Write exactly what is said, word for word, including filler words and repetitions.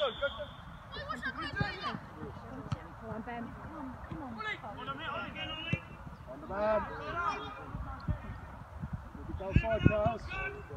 Come on, Ben. Come on, come on. On the man. Maybe go side, Charles.